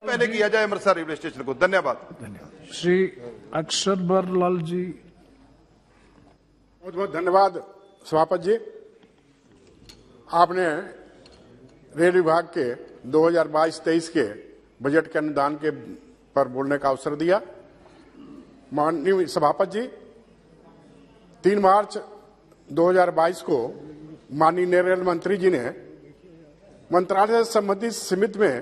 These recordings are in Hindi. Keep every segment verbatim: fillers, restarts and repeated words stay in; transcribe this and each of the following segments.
पहले किया जाए अमृतसर रेलवे स्टेशन को। धन्यवाद। धन्यवाद। श्री अक्षर लाल जी। बहुत बहुत धन्यवाद सभापति जी। आपने रेल विभाग के दो हज़ार बाईस तेईस के बजट के अनुदान के पर बोलने का अवसर दिया। माननीय सभापति जी, तीन मार्च दो हज़ार बाईस को माननीय रेल मंत्री जी ने मंत्रालय से संबंधित समिति में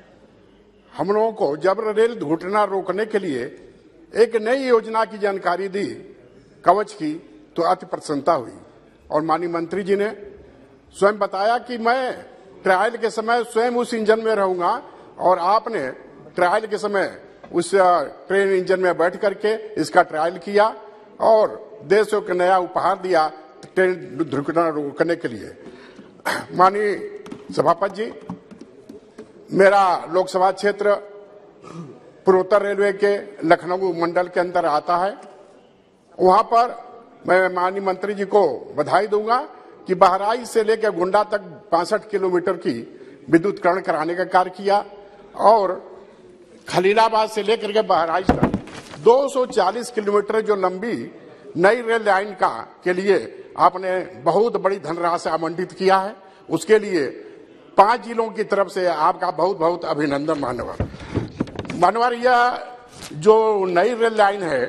हम लोगों को जबर रेल दुर्घटना रोकने के लिए एक नई योजना की जानकारी दी, कवच की, तो अति प्रसन्नता हुई। और माननीय मंत्री जी ने स्वयं बताया कि मैं ट्रायल के समय स्वयं उस इंजन में रहूंगा, और आपने ट्रायल के समय उस ट्रेन इंजन में बैठ करके इसका ट्रायल किया और देश को एक नया उपहार दिया ट्रेन दुर्घटना रोकने के लिए। माननीय सभापति जी, मेरा लोकसभा क्षेत्र पूर्वोत्तर रेलवे के लखनऊ मंडल के अंदर आता है। वहां पर मैं माननीय मंत्री जी को बधाई दूंगा कि बहराइच से लेकर गोंडा तक बासठ किलोमीटर की विद्युतीकरण कराने का कार्य किया, और खलीलाबाद से लेकर के बहराइच तक दो सौ चालीस किलोमीटर जो लंबी नई रेल लाइन का के लिए आपने बहुत बड़ी धनराशि आवंटित किया है। उसके लिए पांच जिलों की तरफ से आपका बहुत बहुत अभिनंदन। मानवर मानवर यह जो नई रेल लाइन है,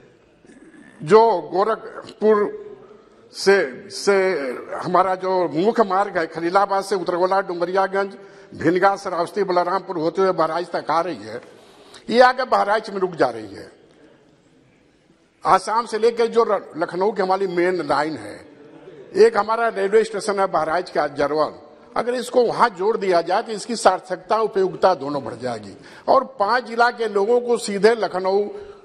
जो गोरखपुर से से हमारा जो मुख्य मार्ग है खलीलाबाद से उतरगोला, डुमरियागंज, भिनगा, श्रावस्ती, बलरामपुर होते हुए बहराइच तक आ रही है, ये आगे बहराइच में रुक जा रही है। आसाम से लेकर जो लखनऊ की हमारी मेन लाइन है, एक हमारा रेलवे स्टेशन है बहराइच का जरवल, अगर इसको वहां जोड़ दिया जाए तो इसकी सार्थकता उपयोगिता दोनों बढ़ जाएगी, और पांच जिला के लोगों को सीधे लखनऊ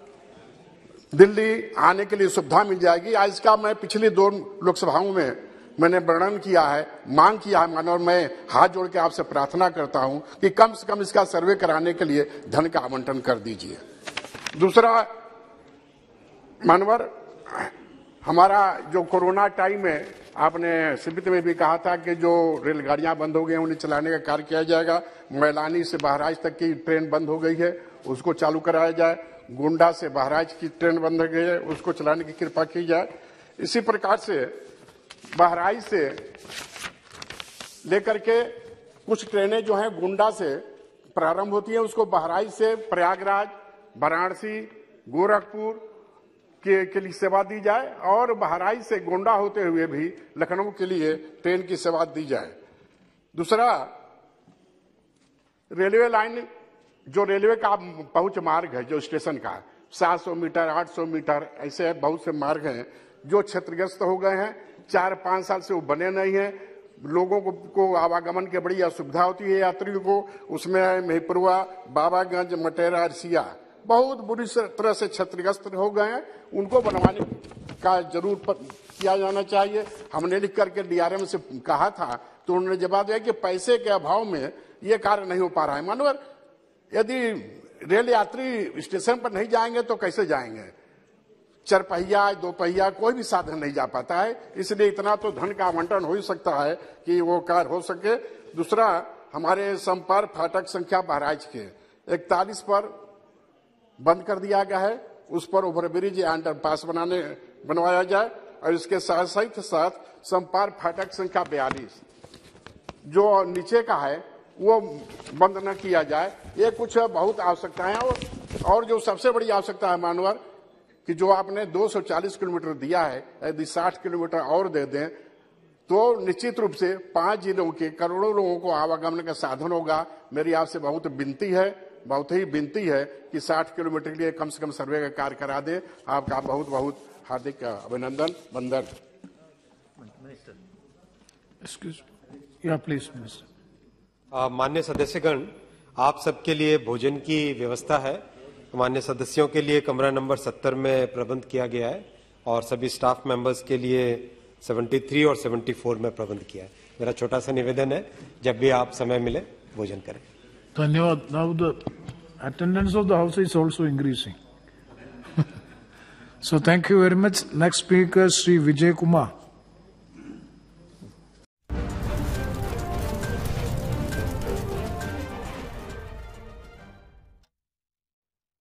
दिल्ली आने के लिए सुविधा मिल जाएगी। आज इसका मैं पिछली दो लोकसभाओं में मैंने वर्णन किया है, मांग किया है मानव, मैं हाथ जोड़ के आपसे प्रार्थना करता हूं कि कम से कम इसका सर्वे कराने के लिए धन का आवंटन कर दीजिए। दूसरा मानवर, हमारा जो कोरोना टाइम में आपने समिति में भी कहा था कि जो रेलगाड़ियां बंद हो गई हैं उन्हें चलाने का कार्य किया जाएगा। मैलानी से बहराइच तक की ट्रेन बंद हो गई है, उसको चालू कराया जाए। गोंडा से बहराइच की ट्रेन बंद हो गई है, उसको चलाने की कृपा की जाए। इसी प्रकार से बहराइच से लेकर के कुछ ट्रेनें जो हैं गोंडा से प्रारंभ होती हैं, उसको बहराइच से प्रयागराज, वाराणसी, गोरखपुर के, के लिए सेवा दी जाए, और बहराइच से गोंडा होते हुए भी लखनऊ के लिए ट्रेन की सेवा दी जाए। दूसरा, रेलवे लाइन जो रेलवे का पहुंच मार्ग है, जो स्टेशन का सात सौ मीटर, आठ सौ मीटर, ऐसे बहुत से मार्ग हैं जो क्षतिग्रस्त हो गए हैं। चार पांच साल से वो बने नहीं हैं। लोगों को, को आवागमन की बड़ी असुविधा होती है यात्रियों को। उसमें महिपुरवा, बाबागंज, मटेरा, अरसिया बहुत बुरी तरह से क्षतिग्रस्त हो गए हैं। उनको बनवाने का जरूर किया जाना चाहिए। हमने लिख करके डीआरएम से कहा था, तो उन्होंने जवाब दिया कि पैसे के अभाव में ये कार्य नहीं हो पा रहा है। मानवर, यदि रेल यात्री स्टेशन पर नहीं जाएंगे तो कैसे जाएंगे? चरपहिया, दो पहिया, कोई भी साधन नहीं जा पाता है। इसलिए इतना तो धन का आवंटन हो ही सकता है कि वो कार्य हो सके। दूसरा, हमारे संपर्क फाटक संख्या बहराइच के इकतालीस पर बंद कर दिया गया है, उस पर ओवरब्रिज या अंडरपास बनाने बनवाया जाए। और इसके साथ साथ साथ संपर्क फाटक संख्या बयालीस जो नीचे का है वो बंद न किया जाए। ये कुछ बहुत आवश्यकताएं, और, और जो सबसे बड़ी आवश्यकता है मानवर, कि जो आपने दो सौ चालीस किलोमीटर दिया है, यदि साठ किलोमीटर और दे दें तो निश्चित रूप से पांच जिलों के करोड़ों लोगों को आवागमन का साधन होगा। मेरी आपसे बहुत विनती है, बहुत ही विनती है कि साठ किलोमीटर के लिए कम से कम सर्वे का कार्य करा दे। आपका बहुत बहुत हार्दिक अभिनंदन। वंदन। या प्लीज मिनिस्टर। मान्य सदस्यगण, आप सबके लिए भोजन की व्यवस्था है। मान्य सदस्यों के लिए कमरा नंबर सत्तर में प्रबंध किया गया है, और सभी स्टाफ मेंबर्स के लिए तिहत्तर और चौहत्तर में प्रबंध किया है। मेरा छोटा सा निवेदन है, जब भी आप समय मिले भोजन करें। धन्यवाद। Now the attendance of the house is also increasing. So thank you very much. Next speaker, Sri Vijay Kumar.